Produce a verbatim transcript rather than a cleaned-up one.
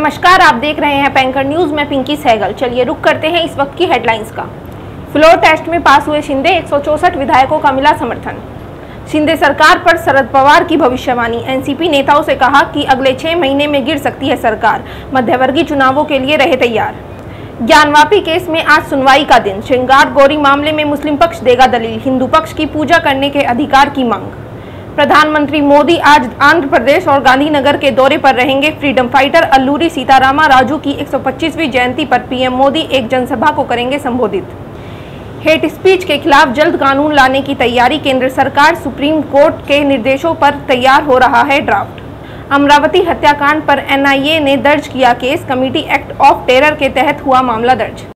नमस्कार, आप देख रहे हैं पैंकर न्यूज में पिंकी सहगल। चलिए रुक करते हैं इस वक्त की हेडलाइंस का। फ्लोर टेस्ट में पास हुए शिंदे, एक सौ चौसठ विधायकों का मिला समर्थन। शिंदे सरकार पर शरद पवार की भविष्यवाणी। एनसीपी नेताओं से कहा कि अगले छह महीने में गिर सकती है सरकार, मध्यवर्गीय चुनावों के लिए रहे तैयार। ज्ञानवापी केस में आज सुनवाई का दिन। श्रृंगार गौरी मामले में मुस्लिम पक्ष देगा दलील, हिंदू पक्ष की पूजा करने के अधिकार की मांग। प्रधानमंत्री मोदी आज आंध्र प्रदेश और गांधीनगर के दौरे पर रहेंगे। फ्रीडम फाइटर अल्लूरी सीतारामा राजू की एक सौ पच्चीसवीं जयंती पर पीएम मोदी एक जनसभा को करेंगे संबोधित। हेट स्पीच के खिलाफ जल्द कानून लाने की तैयारी। केंद्र सरकार सुप्रीम कोर्ट के निर्देशों पर तैयार हो रहा है ड्राफ्ट। अमरावती हत्याकांड पर एनआईए ने दर्ज किया case. Committee act of terror के तहत हुआ मामला दर्ज।